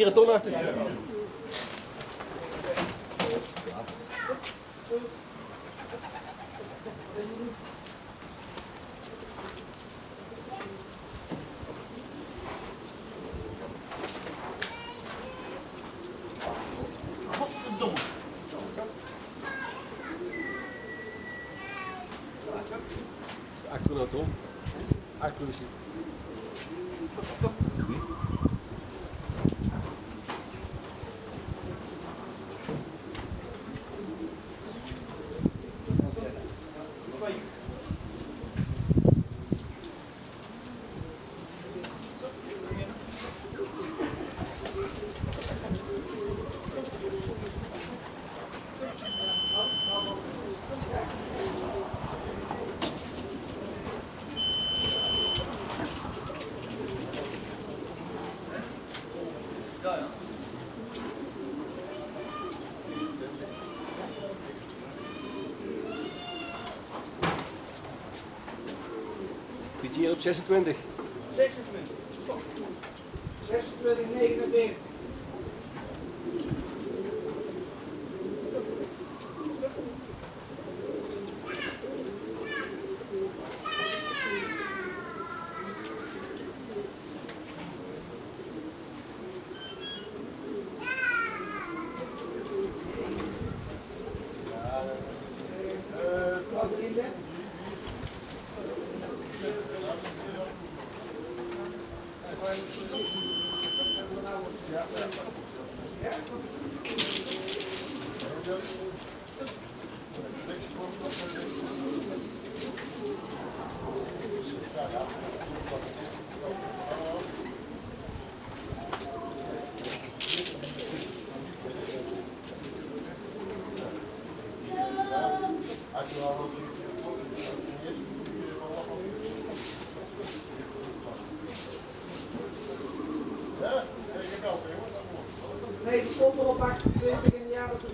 Hier een ton achter. Godverdomme. Achter nou Tom. Achter is Budget op 26. 26. 26, 49. Nee, die komt erop 28 in de jaren 3.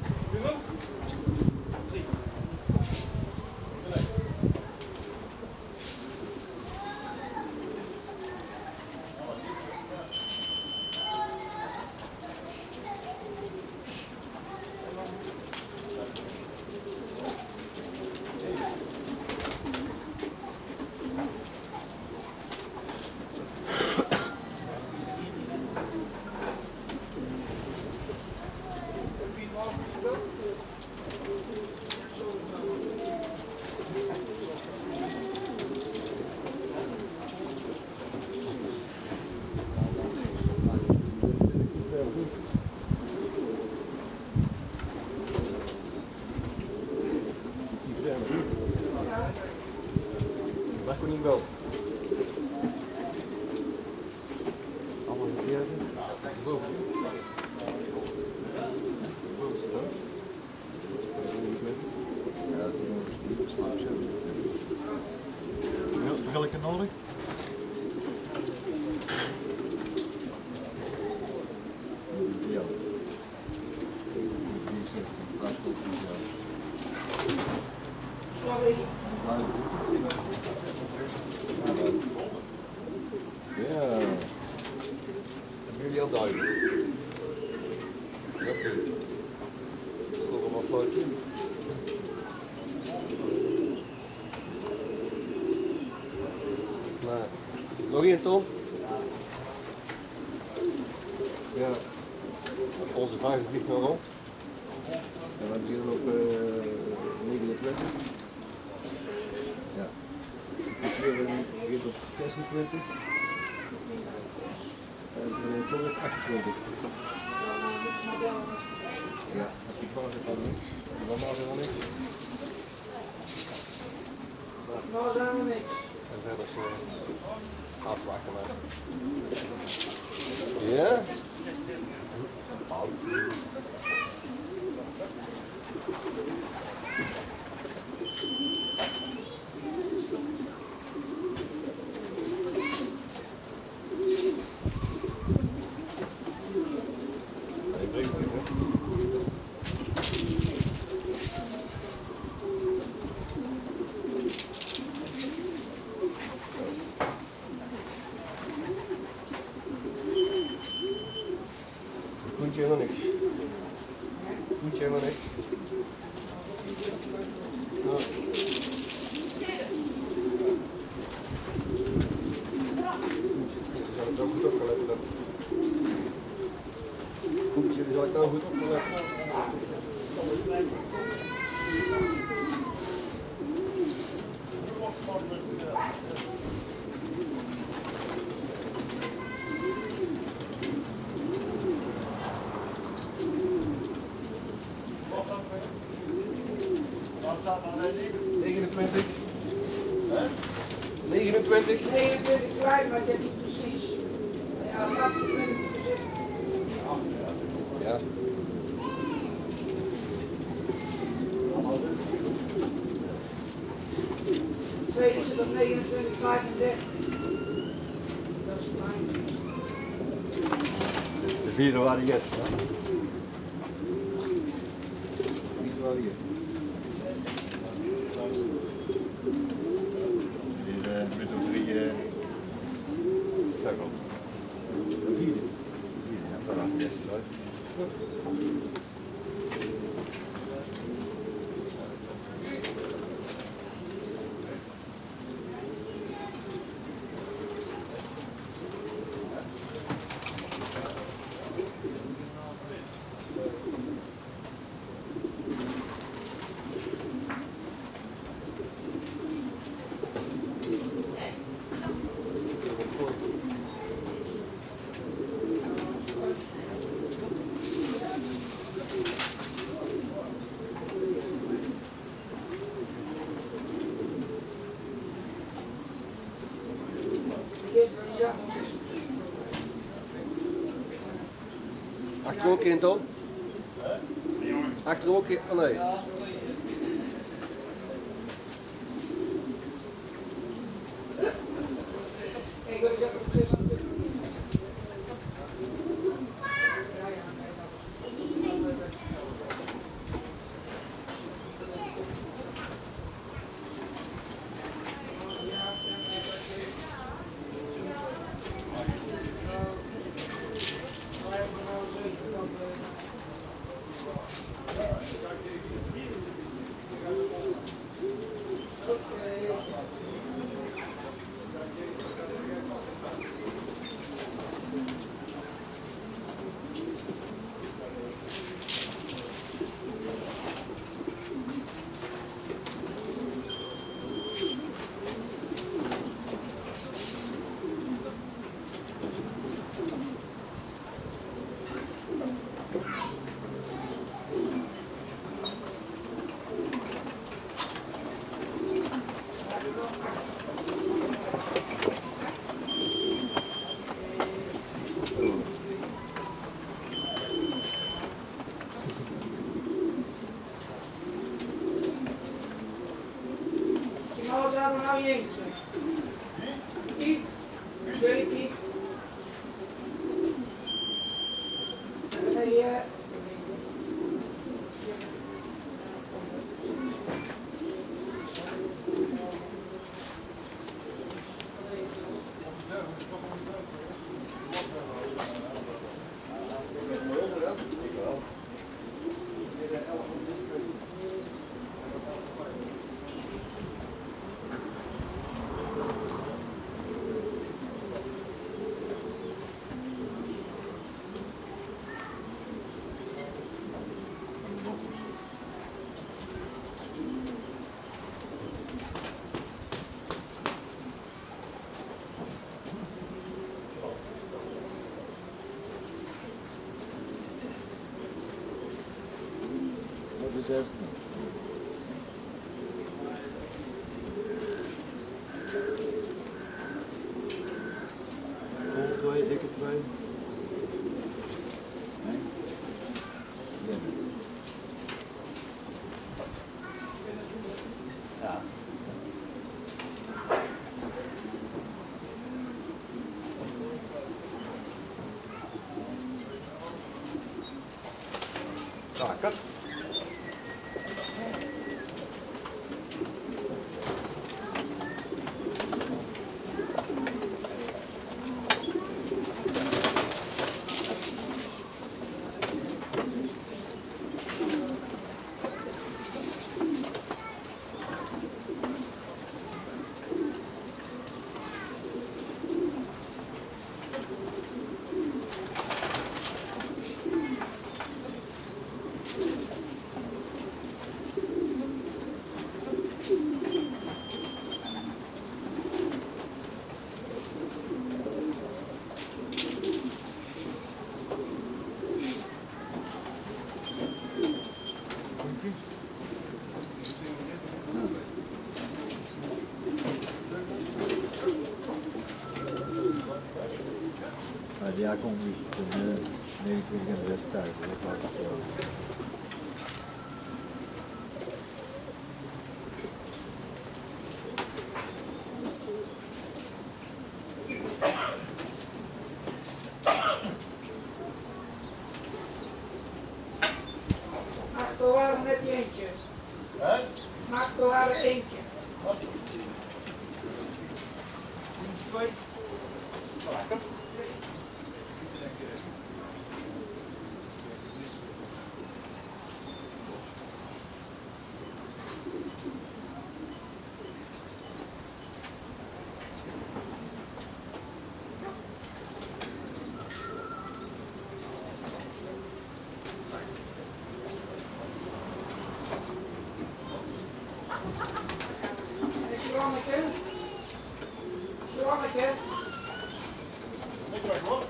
Waar kon ik wel? Allemaal een keer. Boven. Welke nodig? Ja. Sorry. Ja. Hebben jullie al duidelijk? Oké. Nog een afsluiting. Nou, nog één Tom? Ja. Onze 25 euro. En we beginnen op 29. Ja. Hier op 26. En toch op 28. Ja, als je pauze kan niks. Normaal zijn we niks. Nou zijn we niks. En verder afwachten maar. Ja? Ik breng het niet, hè? helemaal niks. Moet je helemaal niks. Nou. Zou het ook goed opgelet hebben. Goedje, zou ik nou goed opgelet hebben? Wat staat er nou in? 29. 29. 29 kwijt, maar dit is precies. Ja, laat het in zitten. Ja. Tweede is het op 29, 35. Dat is klein. De vierde waren yes. Niet wel hier. Hier met de drie. Kijk op. De vierde. Ja, daar yes. Achter ook in, Tom? Achter ook in? Oh nee. Ik wil zeggen op 26. Waar zou er nou heen? Iets. Weet niet. Nee, Wat is het? Twee, dikke twee. Nee? Ja. Takat. daar komt dus de 29 en de rest thuis. Dat was het zo. Maak er waren net eentje. Maak er waren eentje. Slanneke. Ik weet wat.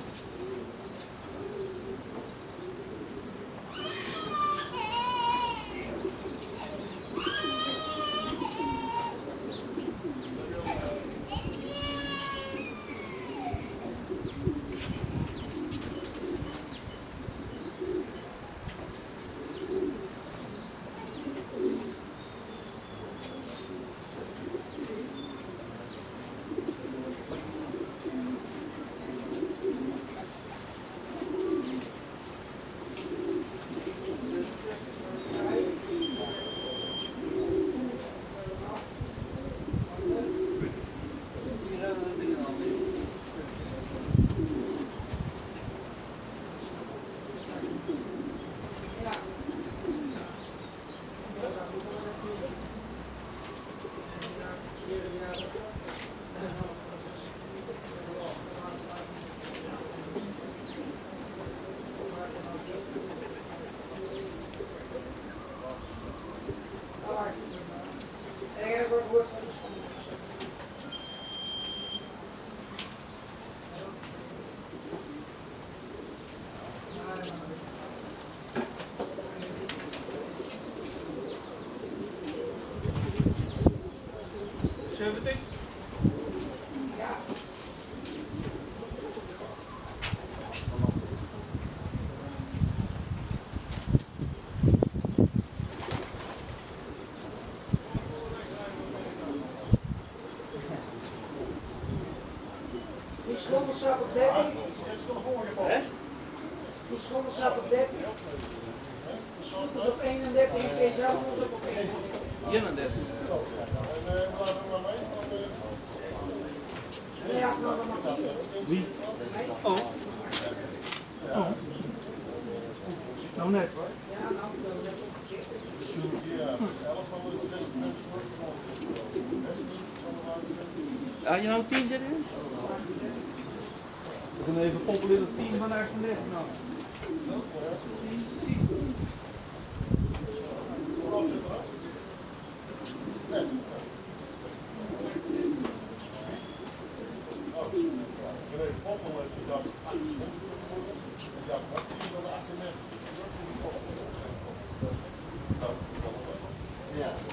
Die schommel staat op 30. Die schommel staat op 30. Snoepers op 31 en Kees Helmons op 31. 31. Nee, had nog een Mathieu. Wie? Oh. Oh. Nou net. Ja, nou, dat is Had je nou 10 zitten? Dat is een even populair team van daar van nou. Ja.